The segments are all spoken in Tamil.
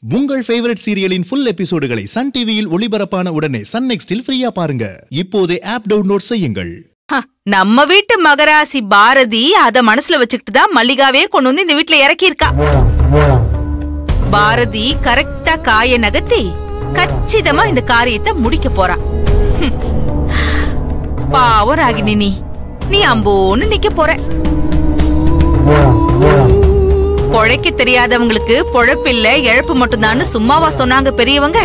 உங்கள் ஃபேவரட் சீரியலின் ஃபுல் எபிசோடுகளை சன் டிவியில் ஒளிபரப்பான உடனே சன் நெக்ஸ்டில் ஃப்ரீயா பாருங்க. இப்போதே ஆப் டவுன்லோட் செய்யுங்கள். நம்ம வீட்டு மகராசி பாரதி அத மனசுல வச்சுக்கிட்டு தான் மல்லிகாவே கொண்டு வந்து இந்த வீட்டுல இறக்கி இருக்கா. பாரதி கரெக்டா காய நகர்த்தி கச்சிதமா இந்த காரியத்தை முடிக்க போறா. பாவம் ராகினி, நீ அம்போன்னு நிக்க போற. பொழைக்க தெரியாதவங்களுக்கு பொழப்பில்ல இழப்பு மட்டும்தான் சும்மாவா சொன்னாங்க பெரியவங்க?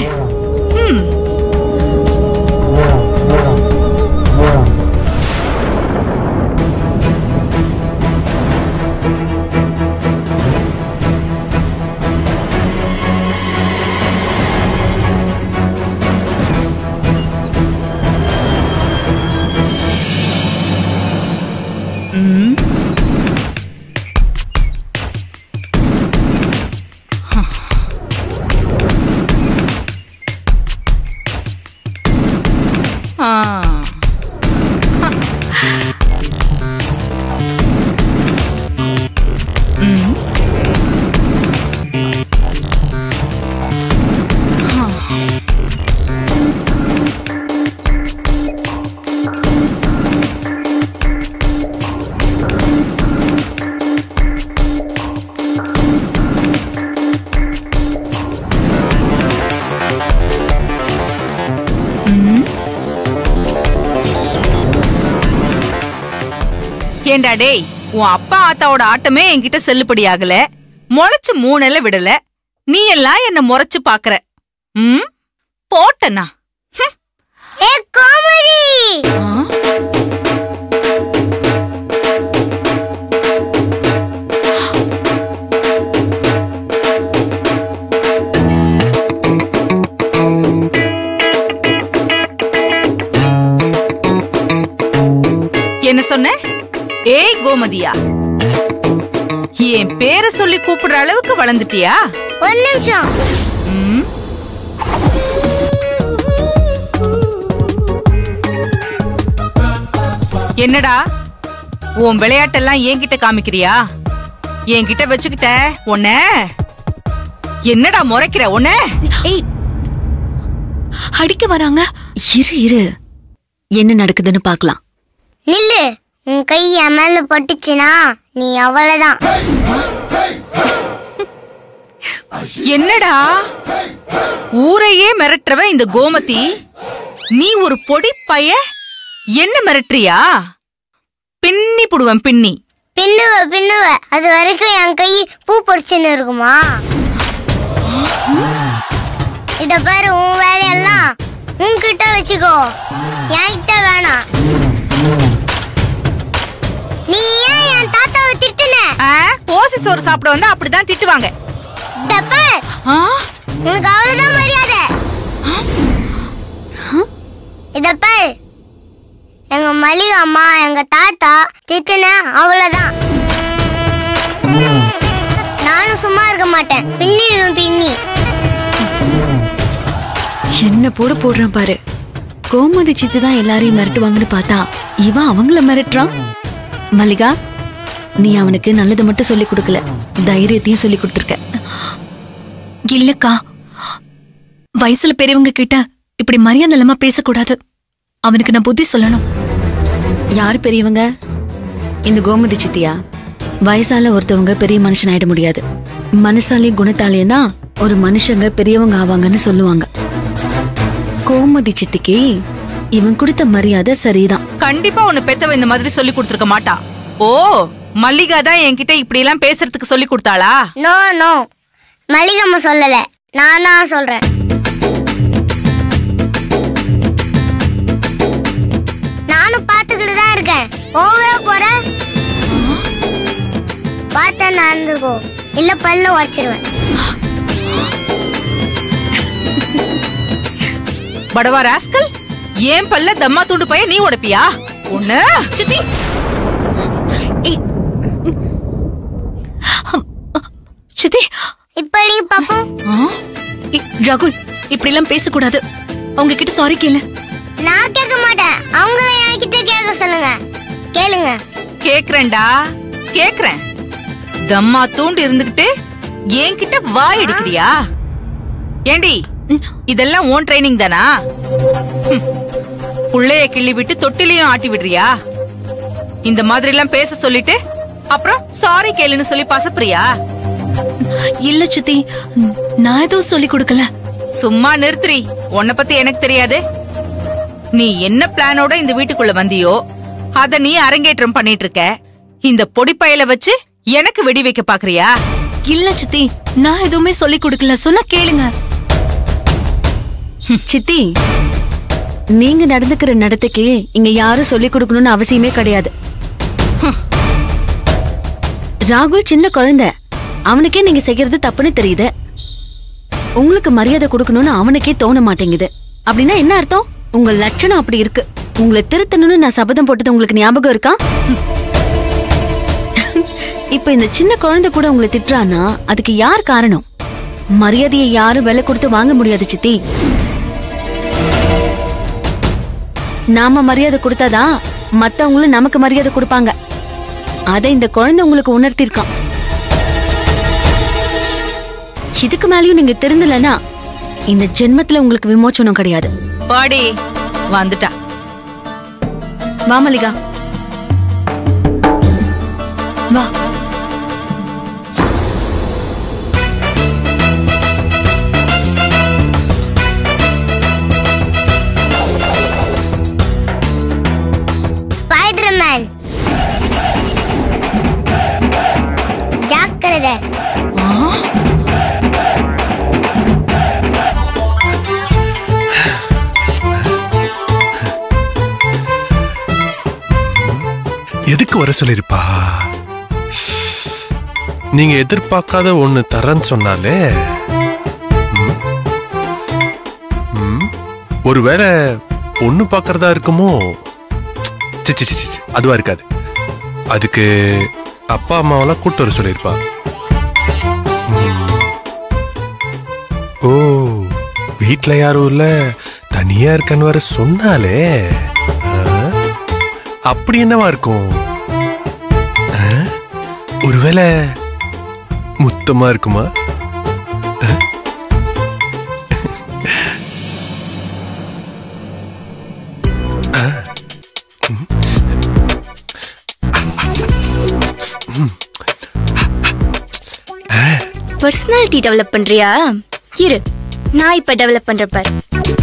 ஏண்டா டேய், உன் அப்பா ஆத்தாவோட ஆட்டமே என்கிட்ட செல்லுபடி ஆகல. முளைச்சு 3 விடல, நீ எல்லாம் என்ன முறைச்சு பாக்குற. போட்டனா என்ன சொன்ன? ஏய் கோமதியா, என் பேரை சொல்லி கூப்பிடுற அளவுக்கு வளர்ந்துட்டியா? ஒரு நிமிஷம். என்னடா உன் விளையாட்டெல்லாம் என்கிட்ட காமிக்கிறியா? என்கிட்ட வச்சுக்கிட்ட உன்ன என்னடா முறைக்கிற? உன்ன அடிக்க வராங்க. இரு என்ன நடக்குதுன்னு பாக்கலாம். நில்லு. உன் கை என் மேல பட்டுச்சுனா நீ அவ்வளவுதான். என்னடா ஊரையே மிரட்டுறவ இந்த கோமதி, நீ ஒரு பொடி பைய என்ன மிரட்டுறியா? பின்னி புடுவன் பின்னி. பின்னுவ அது வரைக்கும் என் கை பூ பொறிச்சுன்னு இருக்குமா? இத பாரு, உன் வேலையெல்லாம் உன்கிட்ட வச்சுக்கோ, என்கிட்ட வேணாம். நீ ஏன் என் தாத்தாவை திட்டுன? போசி சோறு சாப்பிட வந்தா அப்படிதான் திட்டுவாங்க. உனக்கு அவ்வளவுதான் மரியாதை. இத பாரு, எங்க மல்லிகா அம்மா எங்க தாத்தா திட்டுன அவ்வளவுதான். நானும் சும்மா இருக்க மாட்டேன். பின்னி என்ன போடுறான் பாரு. கோமதி சித்து தான் எல்லாரையும் மிரட்டுவாங்கன்னு பார்த்தா இவன் அவங்கள மிரட்டுறான். மல்லிகா, நீ அவனுக்கு நல்லது மட்டும் சொல்லி கொடுக்கல, தைரியத்தையும் சொல்லி கொடுத்துருக்க. இல்லக்கா, வயசுல பெரியவங்க கிட்ட இப்படி மரியாதை இல்லாம பேசக்கூடாது. அவனுக்கு நான் புத்தி சொல்லணும். யாரு பெரியவங்க? இந்த கோமதி சித்தியா? வயசால ஒருத்தவங்க பெரிய மனுஷன் ஆயிட முடியாது. மனசாலையும் குணத்தாலையும் தான் ஒரு மனுஷங்க பெரியவங்க ஆவாங்கன்னு சொல்லுவாங்க. கோமதி சித்திக்கு இவன் கொடுத்த மரியாதை சரிதான். கண்டிப்பா உன்னை பெத்தவ இந்த மாதிரி சொல்லி கொடுத்துருக்க மாட்டா. ஓ, மல்லிகா தான் என்கிட்ட இப்படி எல்லாம் பேசுறதுக்கு சொல்லி கொடுத்தாளா? நோ, மல்லிகம்மா சொல்லல, நானா சொல்றேன். நானும் பாத்துக்கிட்டு தான் இருக்கேன். ஓவரா போற பார்த்தா நடந்துக்கோ, இல்ல பல்ல உடைச்சிருவேன். படவா ராஸ்கல், ஏன் பல்ல தம்மா தூண்டு பைய நீ உடைப்பியா? ஒண்ணு சித்தி. சித்தி, இப்படி பாப்போம். ராகுல், இப்படி எல்லாம் பேசக்கூடாது. அவங்க கிட்ட சாரி கேளு. நான் கேட்க மாட்டேன், அவங்கள என்கிட்ட கேட்க சொல்லுங்க. கேளுங்க. கேக்குறேன்டா, கேக்குறேன். தம்மா தூண்டு இருந்துகிட்டு என்கிட்ட வாய் எடுக்கிறியா? ஏண்டி இதெல்லாம் ஓன் ட்ரைனிங் தானா? புள்ளைய கிள்ளி விட்டு தொட்டிலையும் ஆட்டி விடுறியா? இந்த மாதிரி எல்லாம் பேச சொல்லிட்டு அப்புறம் சாரி கேளுன்னு சொல்லி பசப்புறியா? இல்ல சித்தி, நான் எதுவும் சொல்லி கொடுக்கல. சும்மா நிறுத்துறி. உன்னை பத்தி எனக்கு தெரியாது. நீ என்ன பிளானோட இந்த வீட்டுக்குள்ள வந்தியோ அத நீ அரங்கேற்றம் பண்ணிட்டு இருக்க. இந்த பொடிப்பையில வச்சு எனக்கு வெடி வைக்க பாக்குறியா? இல்ல சித்தி, நான் எதுவுமே சொல்லி கொடுக்கல. சொன்னா கேளுங்க. சித்தி, நீங்க நடந்துக்கிற நடத்தைக்கு இங்க யாரும் சொல்லி கொடுக்கணும்னு அவசியமே கிடையாது. ராகுல் சின்ன குழந்தை, அவனுக்கே நீங்க செய்யறது தப்புன்னு தெரியுது. உங்களுக்கு மரியாதை கொடுக்கணும்னு அவனுக்கே தோண மாட்டேங்குது. அப்படின்னா என்ன அர்த்தம்? உங்க லட்சணம் அப்படி இருக்கு. உங்களை திருத்தணும்னு நான் சபதம் போட்டது உங்களுக்கு ஞாபகம் இருக்கா? இப்ப இந்த சின்ன குழந்தை கூட உங்களை திட்டுறானா அதுக்கு யார் காரணம்? மரியாதையை யாரும் விலை கொடுத்து வாங்க முடியாது சித்தி. நாம மரியாதை கொடுத்தாதான் மத்தவங்களும் நமக்கு மரியாதை கொடுப்பாங்க. அதை இந்த குழந்தை உங்களுக்கு உணர்த்திருக்கான். இதுக்கு மேலயும் நீங்க திருந்தலனா இந்த ஜென்மத்துல உங்களுக்கு விமோச்சனம் கிடையாது. பாடி வந்துட்டா. வா மல்லிகா, வா. ஸ்பைடர்மேன் ஜாக்கிரதை. எதுக்கு வர சொல்லிருப்பா? நீங்க எதிர்பார்க்காத ஒண்ணு தரேன்னு சொன்னாலே. ஒருவேளை பொண்ணு பாக்குறதா இருக்குமோ? அதுவா இருக்காது. அதுக்கு அப்பா அம்மாவெல்லாம் கூட்டு வர சொல்லிருப்பா. ஓ, வீட்டுல யாரும் இல்ல, தனியா இருக்கன்னு வர சொன்னாலே. அப்படி என்னவா இருக்கும்? ஒருவேளை முத்தமா இருக்குமா? பர்சனாலிட்டி டெவலப் பண்றியா? இரு, நான் இப்ப டெவலப் பண்ற பாரு.